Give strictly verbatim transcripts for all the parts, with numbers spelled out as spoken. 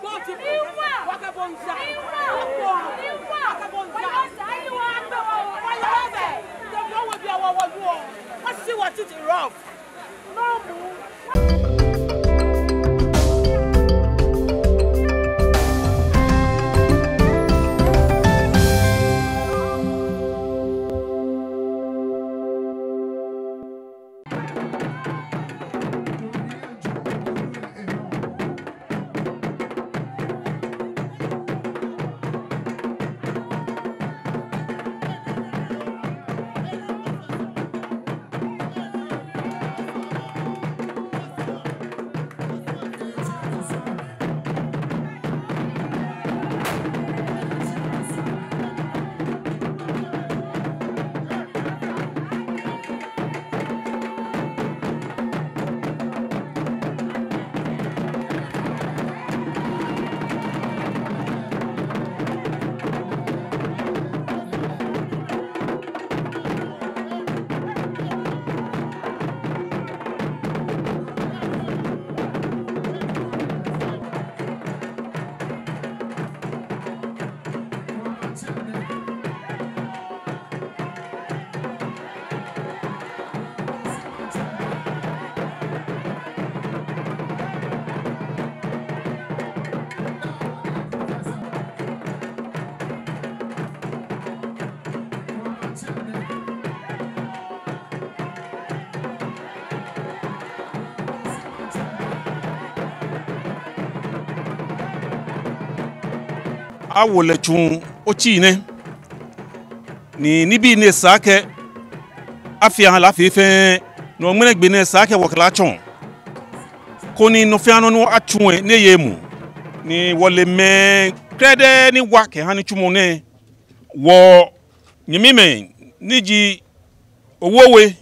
Let's see what it is rough. No move. Owuo le chun ochi ne ni nibi ne sake afia la fefe no mene gbe ne sake wokla chon koni no fiano no atun ne yemu ni wole me krede ni wa ke hani chumo ne wo nyimi me niji owowe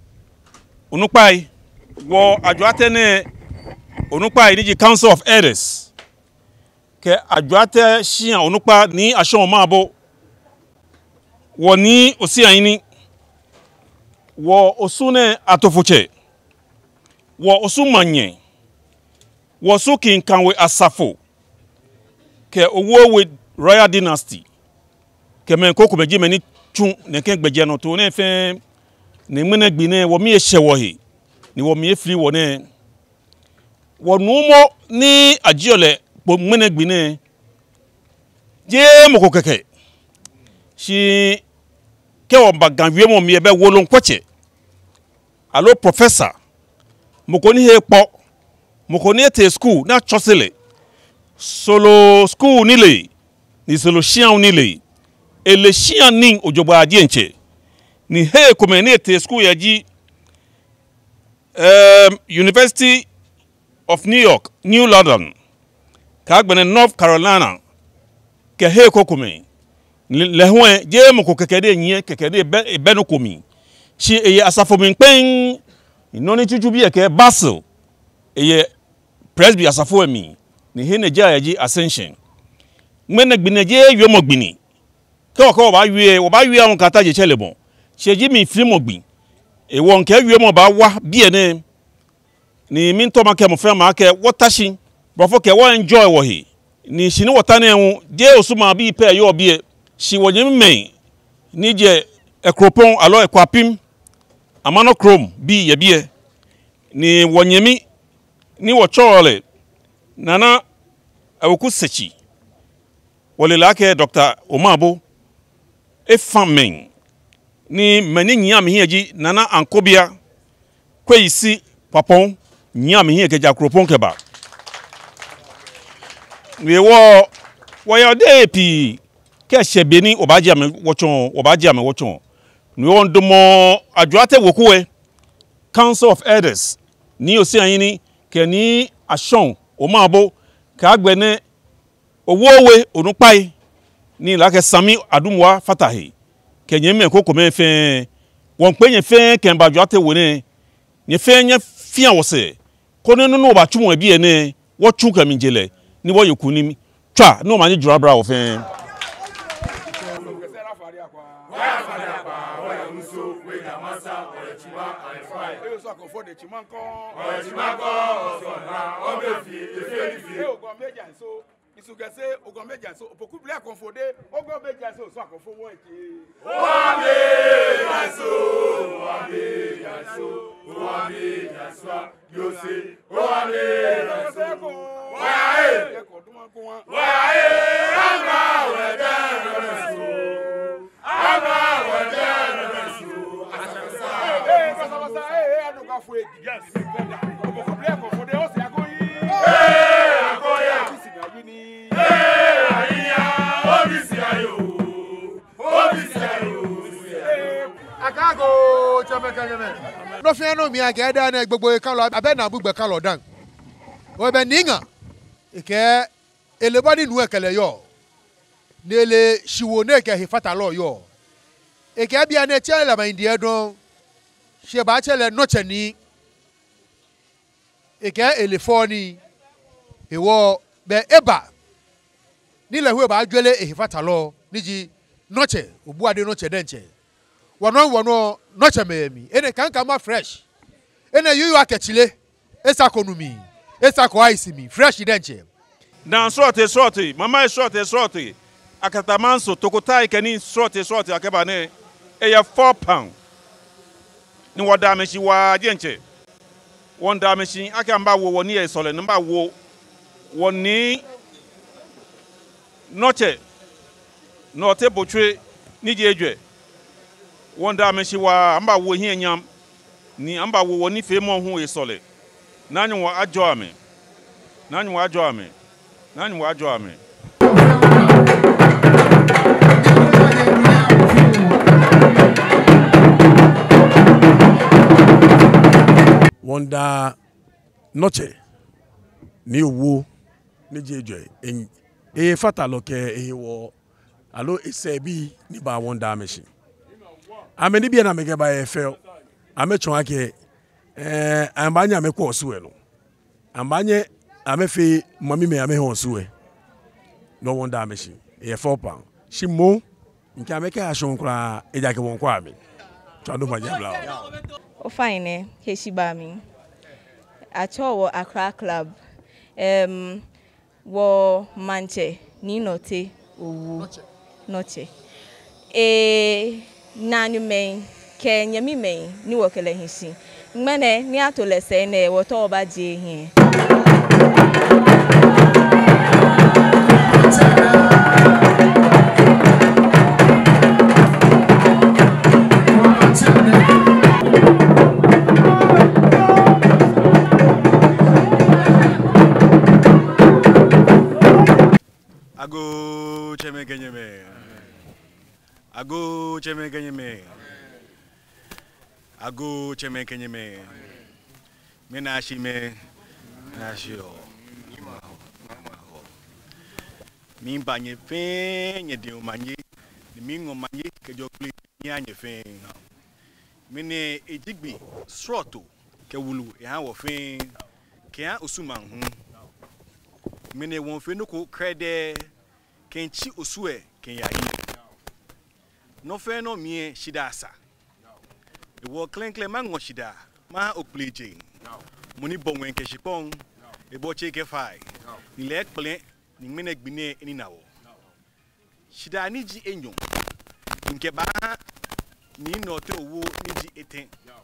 onupai wo ajoate ne onupai niji Council of Elders ke adwate shian onupa ni ashon maabo wo ni osian ni wo osune atofuche wo osumanye wo sukin kanwe asafo ke Owuo royal dynasty ke men koku beji meni tun ne ken gbeje no to ne fe ne mena gbi ne wo mi ehye wo he ni wo mi efiri wo ne wo numo ni ajiole mene gbine je moko keke shi ke o baganwie mo mi ebe wolon kwache alo professor moko ni he po moko ni ete school na chosele solo school ni le ni solo shian ni le ele shian nin ojoba adienche ni he komeni ete school ya ji um, University of New York, New London kagbene North Carolina ke he kokume le hwen je mo ko kekede yin kekede be no komi chi eye asafo min pen inoni tutu bi e ke Basel eye presby asafo emi ni he ne ja yaji Ascension mene gbine je ywe mo gbini ke o ko ba ywe o ba ywe an kata je chele bon cheji mi firi mo gbin e won ke ywe mo ba wa bi ene ni min to ma ke mo fe ma ke watashin before ke wa enjoy wo he ni shini wota na enwu je osuma bi pe yo bie shi wonyem men ni je ekropon alo ekwapim amano chrome bi ye bie ni wonyemi ni wo chole nana awoku sechi wole lake Doctor Omabo e famen ni mani nyam hieji nana ankobia kwesi papon nyam hie ke ja kropon ke ba we wo wo yo de pi ke shebeni obaji ame wochon obaji ame wochon ni won domo adwate wokuwe Council of Elders ni osi anyini ke ni ashon Omabo ka agbene Owuo onupai ni la ke Sami Adumwa Fatahi ke nyeme koko me fe won pe nye fe ke ba adwate wo ne nye fe nye fian wo se ko ne no ba twon abi ene wo twu ka minjele ni wo yekuni twa no ma ni jura bra wo fe for the Chimanko, or Chimanko, or Obefi, the Fairy, so isugese ogomeja so opokubule akonfode ogomeja so so akonfo won ki Wame yaso wame yaso wame yaso yose wame yaso wae wae ama wada rasu ama wada rasu eh basa basa eh anu ka fo edi yes opokubule akonfode o se agoyi eh agoya ni eh ayiya obisi ayo obisi ayo akago chamekanyeme no fi no mi aga da na gbogbo kan lo abe na bugbe kan lo dan o be ninga ike elebani nu ekele yo nele shiwo ne ke hifata lo yo ike bia na chele ma indie don she ba chele no chani ike elefoni ewo be eba nile hu ba dwele ehifata lo niji noche obuade noche denche wono wono noche memi ene kanka ma fresh ene yuyu akechile esa konumi esa ko ice mi fresh denche dan sorte sorte mama sorte sorte akatamanso tokotai kani sorte sorte akeba ne e ya four pound ni woda mechi wa jenche wonda mechi akamba wo woni e sole nba wo woni noche Nortey botwe ni jeje wonda mechi wa amba wo hi enyam ni amba wo woni fe mo hu e sole nanyi wa ajo ame nanyi wa ajo ame nanyi wa ajo ame wonda noche ni Owuo ni jeje en e fatalo ke e wo alo esebi ni ba wonda mechi ameni bia na mege ba e fe amechon ake eh ambanya me ko suwe no ambanye amefe mami me ame ho suwe no wonda mechi e four pound shimo nke ameke ashon kra ejake won kwa ame twado majabla o fine ke shibami acho Accra club um wo Mantse ni Nortey Owuo Nortse e nanu men ke nyami men ni wokele hinsi ngmene ni atolese na e woto oba je hin Ago cheme genyeme Ago cheme genyeme Ago cheme genyeme Mena shime na shio Mimba nye fe nye de omanye ni mingo manye ke jokli nyanye fe Mene ejigbi sroto ke wulu e han wo fe ke an osuman hu Mene won fe no ko krede kenchi osue kenya yi no fe no mie shidasa e wo clean clean mango shida ma okpleje muni bonwen ke shipon e bo cheke fai ni lek ple ni mene gbine eni nawo shida ni ji enyon nke ba ni Nortey Owuo ni ji eten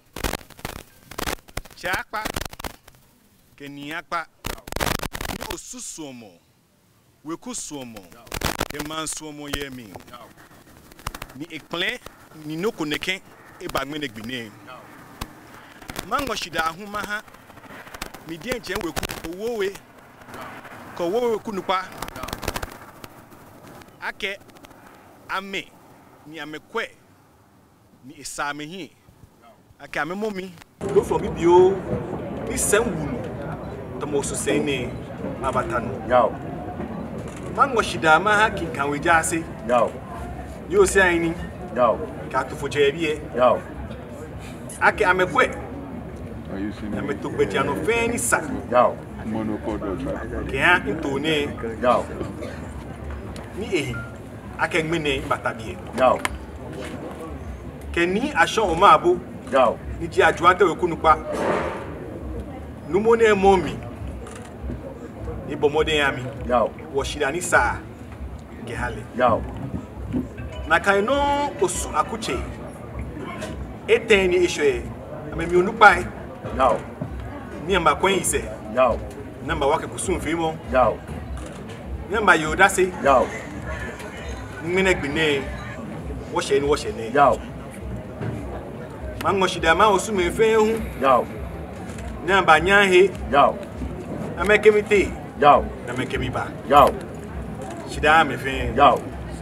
chakpa ke ni akpa ni osusuomo weku suomo ke man suomo yemi ni ekplen ni no koneken e bagmene gbine mango shida ahuma ha mi die nche weku owowe ko wowe kunupa ake ame ni amekwe ni esame hi ake ame momi do from bibio ni senwulu to mo so sene abatano yaw mango shida ma ha kin kan we jase yaw yo se aini yaw ka to fo jebie yaw ake amekwe ame to gbeja no feni sa yaw monokodo ke ha intone yaw ni ehi ake ngmene batabie yaw ke ni ashon o maabo yaw ni ji ajuante we kunupa numone momi ibomode yami Yao. Washidani sa Gehale. Yao. Nakaino osu akuche. Eteni ishwe. Ame mi onupai. Yao. Ni amba kwen ise. Yao. Namba wake kusum fimo. Yao. Namba yodase. Yao. Ngene gbine. Washe ni washe ni. Yao. Mango shida ma osu me fe hu. Yao. Namba nyahe. Yao. Amekemite. Yao. Namekemiba. Yao. Shida me fe. Yao.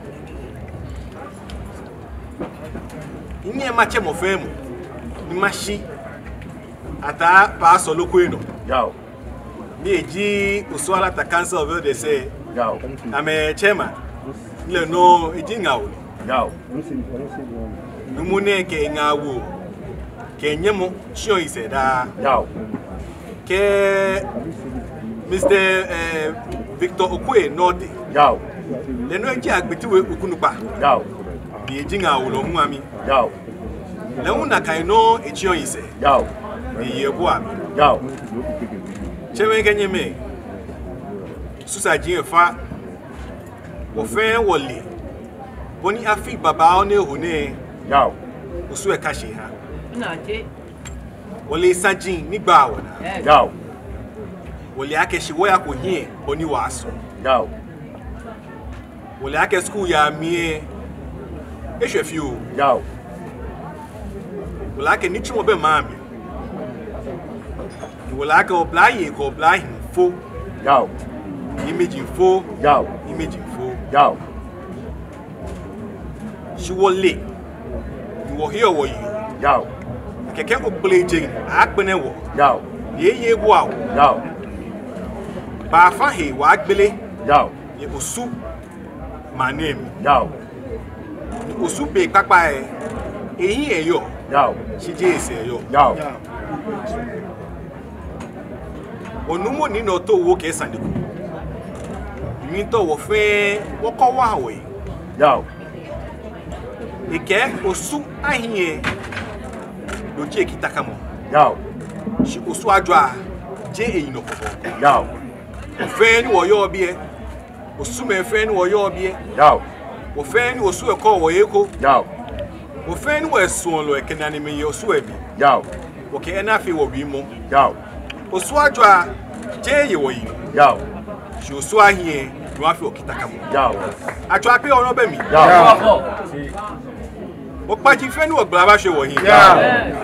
Inye mache mo fe mu. Ni mashi. Ata pa so lokweno. Yao. Ni eji Usuala ta council of they say. Yao. Ame chairman. Le no eji ngawo. Yao. Numune ke ngawo. Ke nyemo chio ise da. Yao. Ke Mister eh, Victor Okwe Nortey. Yao. Le no eji agbetiwe okunupa. Yao. Ni eji ngawo lo mu ami. Yao. Le una kai no echio ise. Yao. Ni yebo ami. Yao. Cheme kenye me. Susa jinfa. Wo fe wole. Boni afi baba one hune. Yao. Osu e kashi ha. Na je. Wole sajin nigba awona. Yao. Wole ake shiwo ya ko hie boni waso. Yao. Wole ake school ya mie. Ehwe o. Yao. Wole ake nichi mo be mami. Wole ake oblai ko oblai fo. Yao. Image info. Yao. Image info. Yao. She wole. You were here were you. Yao. Keke ko play jing akpene wo. Yao. Ye ye wo awo. Yao. Ba fa he wa agbele. Yao. Ye osu my name. Yao. Osu be papa e. Eyin eyo. Yao. Shije ese eyo. Yao. Onumo ni no to wo ke sandiku. Mi to wo fe wo ko wa we. Yao. Ike osu ahie. Do je kitaka mo. Yao. Shi osu adwa je eyin no kobo. Yao. Fe ni wo yo bie. Osu me fe ni wo yo bie. Yao. Wo fe ni osu e ko wo yeko. Yao. Wo fe ni wo esun lo e kenani me ye osu ebi. Yao. Wo ke na fe wo bi mo. Yao. Osu adwa je ye wo yi. Yao. Shi osu ahie no afi okitaka mo. Yao. Atwa pe ono be mi. Yao. Wo pa ji fe ni wo gba ba se wo yi. Yao.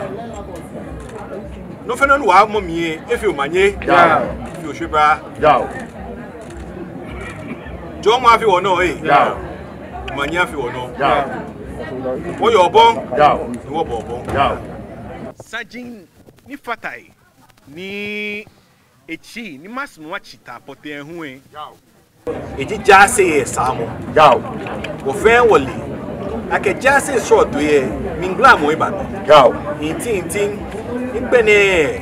No fe no wa mo mi e efi o manye. Yao. Fi o shebra. Yao. Jo mo afi wo no e. Yao. Manye afi wo no. Yao. Wo yo bon. Yao. Ni wo bo bon. Yao. Sajin ni fatai ni echi ni masmo wa chita pote hu e. Yao. Eji jase e samo. Yao. Wo fe wole. Ake jase short to ye mingla mo e ba. Yao. Intin intin igbene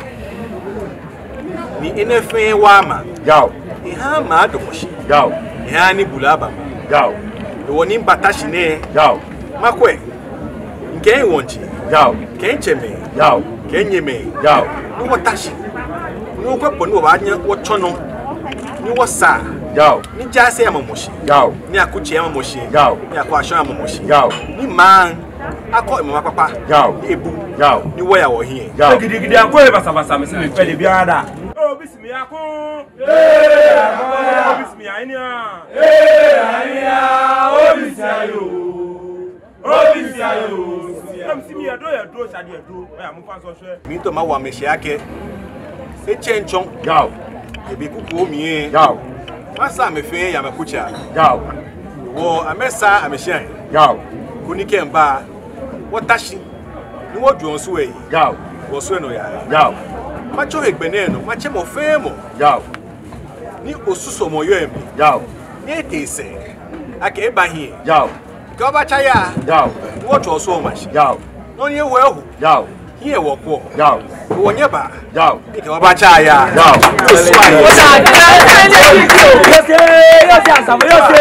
ni enefe wa ma. Yao. E ha ma do moshi. Yao. E ha ni bulaba. Yao. E woni mbatashi ne. Yao. Makwe. Nke wonchi. Yao. Kencheme. Yao. Kenyeme. Yao. Ni watashi. Ni okwepo ni wa anya wo chono. Ni wo sa. Yao. Ni jase ya mamoshi. Yao. Ni akuchi ya mamoshi. Yao. Ni akwa ya mamoshi. Yao. Ni man. Akọ imama papa. Yao. Ni ebu. Yao. Ni wo ya wo hie. Yao. Gidi gidi akọ basa basa me se me pele biara. Oh bisimi akọ. Eh, Oh bisimi ainia. eh, ania, obisi ayo. Obisi ayo. Am simi ado ya do sade ado. Ya mo fa so hwe. Mi to ma wa me hye ake. E chenchon. Yao. Ebi kuku mi. Yao. Masa me fe ya me kucha. Yao. Wo amesa amehye. Yao. Kunike mba. Wo tashi. Ni wo dwon so we. Yao. Wo so no ya. Yao. Macho egbene no, mache mo fe mo. Yao. Ni osuso mo yo emi. Yao. Ni etese. Ake eba hie. Yao. Ka ba cha ya. Yao. Wo dwo so machi. Yao. No ni ewo ehu. Yao. Hie wo ko. Yao. Wo nye ba. Yao. Ka ba cha ya. Yao. Osu ayo. Yes, yes, yes, yes.